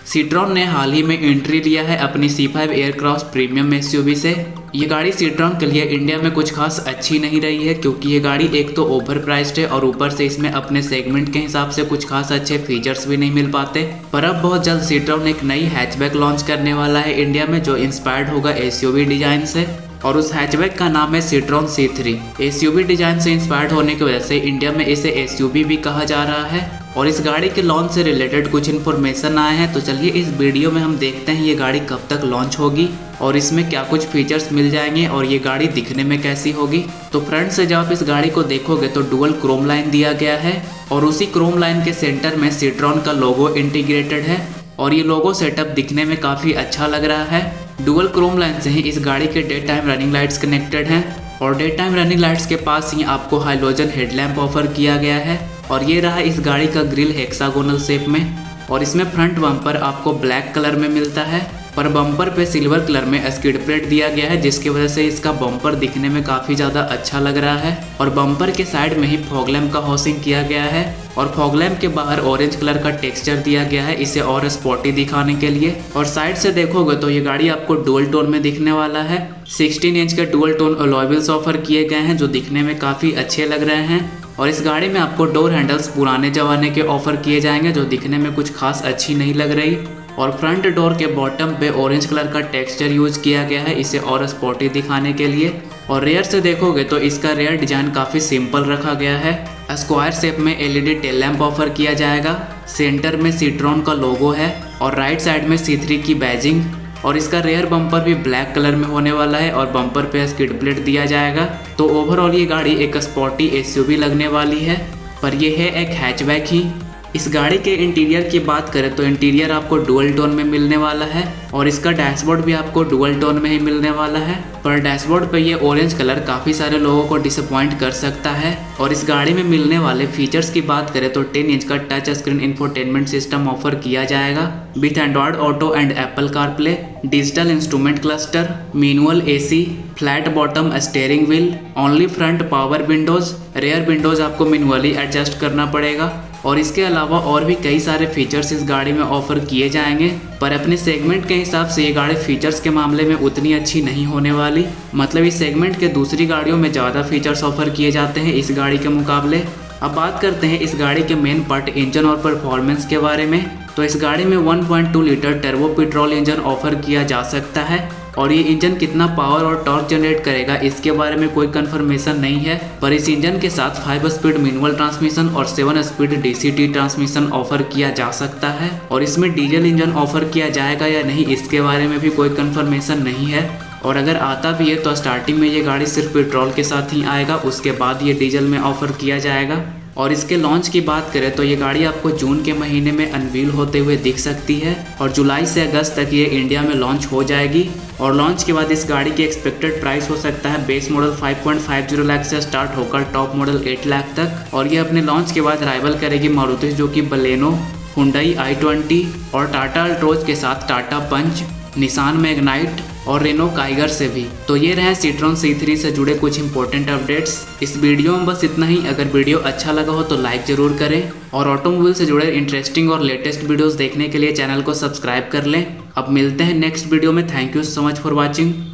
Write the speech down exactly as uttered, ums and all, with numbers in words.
सीट्रॉन ने हाल ही में एंट्री लिया है अपनी C five Aircross premium SUV से। ये गाड़ी सीट्रॉन के लिए इंडिया में कुछ खास अच्छी नहीं रही है, क्योंकि ये गाड़ी एक तो ओवर प्राइस्ड है और ऊपर से इसमें अपने सेगमेंट के हिसाब से कुछ खास अच्छे फीचर्स भी नहीं मिल पाते। पर अब बहुत जल्द सीट्रॉन एक नई हैचबैक लॉन्च करने वाला है इंडिया में, जो इंस्पायर्ड होगा एसयूवी डिजाइन से, और उस हैचबैक का नाम है Citroen C three. SUV design से इंस्पायर्ड होने की वजह से इंडिया में इसे एसयूवी भी कहा जा रहा है। और इस गाड़ी के लॉन्च से रिलेटेड कुछ इन्फॉर्मेशन आए हैं, तो चलिए इस वीडियो में हम देखते हैं ये गाड़ी कब तक लॉन्च होगी और इसमें क्या कुछ फीचर्स मिल जाएंगे और ये गाड़ी दिखने में कैसी होगी। तो फ्रंट से जब आप इस गाड़ी को देखोगे तो डुअल क्रोम लाइन दिया गया है और उसी क्रोम लाइन के सेंटर में सीट्रॉन का लोगो इंटीग्रेटेड है और ये लोगो सेटअप दिखने में काफ़ी अच्छा लग रहा है। डुअल क्रोम लाइन से ही इस गाड़ी के day time running lights connected हैं और डे टाइम रनिंग लाइट्स के पास ही आपको हाइलोजन हेडलैम्प ऑफर किया गया है। और ये रहा इस गाड़ी का ग्रिल हेक्सागोनल शेप में और इसमें फ्रंट बम्पर आपको ब्लैक कलर में मिलता है, पर बम्पर पे सिल्वर कलर में स्किड प्लेट दिया गया है, जिसकी वजह से इसका बम्पर दिखने में काफ़ी ज़्यादा अच्छा लग रहा है। और बम्पर के साइड में ही फॉग लैम्प का हाउसिंग किया गया है और फॉग लैम्प के बाहर ऑरेंज कलर का टेक्सचर दिया गया है इसे और स्पॉटी दिखाने के लिए। और साइड से देखोगे तो ये गाड़ी आपको डुअल टोन में दिखने वाला है। सिक्सटीन इंच के dual tone alloy wheels offer किए गए हैं, जो दिखने में काफ़ी अच्छे लग रहे हैं। और इस गाड़ी में आपको डोर हैंडल्स पुराने जमाने के ऑफर किए जाएंगे, जो दिखने में कुछ खास अच्छी नहीं लग रही। और फ्रंट डोर के बॉटम पे ऑरेंज कलर का टेक्सचर यूज किया गया है इसे और स्पॉटी दिखाने के लिए। और रेयर से देखोगे तो इसका रेयर डिजाइन काफ़ी सिंपल रखा गया है। स्क्वायर शेप में एलईडी टेल लैम्प ऑफर किया जाएगा, सेंटर में सीट्रॉन का लोगो है और राइट साइड में सी थ्री की बैजिंग। और इसका रेयर बम्पर भी ब्लैक कलर में होने वाला है और बम्पर पे स्किड प्लेट दिया जाएगा। तो ओवरऑल ये गाड़ी एक स्पॉटी एसयूवी लगने वाली है, पर ये है एक हैचबैक ही। इस गाड़ी के इंटीरियर की बात करें तो इंटीरियर आपको डुअल टोन में मिलने वाला है और इसका डैशबोर्ड भी आपको डुअल टोन में ही मिलने वाला है। पर डैशबोर्ड पे ये ऑरेंज कलर काफ़ी सारे लोगों को डिसअपॉइंट कर सकता है। और इस गाड़ी में मिलने वाले फीचर्स की बात करें तो टेन इंच का touch screen infotainment system offer किया जाएगा with Android Auto and Apple CarPlay, digital instrument cluster, manual AC, flat bottom steering wheel, only front power windows, rear windows आपको मैनुअली एडजस्ट करना पड़ेगा। और इसके अलावा और भी कई सारे फीचर्स इस गाड़ी में ऑफर किए जाएंगे, पर अपने सेगमेंट के हिसाब से ये गाड़ी फीचर्स के मामले में उतनी अच्छी नहीं होने वाली। मतलब इस सेगमेंट के दूसरी गाड़ियों में ज़्यादा फीचर्स ऑफर किए जाते हैं इस गाड़ी के मुकाबले। अब बात करते हैं इस गाड़ी के मेन पार्ट इंजन और परफॉर्मेंस के बारे में। तो इस गाड़ी में one point two litre turbo petrol engine offer किया जा सकता है और ये इंजन कितना पावर और टॉर्क जनरेट करेगा इसके बारे में कोई कंफर्मेशन नहीं है। पर इस इंजन के साथ फाइव स्पीड मैनुअल ट्रांसमिशन और seven speed DCT transmission offer किया जा सकता है। और इसमें डीजल इंजन ऑफर किया जाएगा या नहीं इसके बारे में भी कोई कंफर्मेशन नहीं है। और अगर आता भी है तो स्टार्टिंग में ये गाड़ी सिर्फ पेट्रोल के साथ ही आएगा, उसके बाद ये डीजल में ऑफर किया जाएगा। और इसके लॉन्च की बात करें तो ये गाड़ी आपको जून के महीने में अनवील होते हुए दिख सकती है और जुलाई से अगस्त तक ये इंडिया में लॉन्च हो जाएगी। और लॉन्च के बाद इस गाड़ी की एक्सपेक्टेड प्राइस हो सकता है base model five point five zero lakh से स्टार्ट होकर टॉप मॉडल एट लाख तक। और ये अपने लॉन्च के बाद राइवल करेगी Maruti Suzuki Baleno, Hyundai i twenty और टाटा अल्ट्रोज के साथ टाटा पंच, निसान मैग्नाइट और रेनो काइगर से भी। तो ये रहे सीट्रॉन सी थ्री से जुड़े कुछ इंपॉर्टेंट अपडेट्स। इस वीडियो में बस इतना ही। अगर वीडियो अच्छा लगा हो तो लाइक जरूर करें और ऑटोमोबाइल से जुड़े इंटरेस्टिंग और लेटेस्ट वीडियोस देखने के लिए चैनल को सब्सक्राइब कर लें। अब मिलते हैं नेक्स्ट वीडियो में। Thank you so much for watching.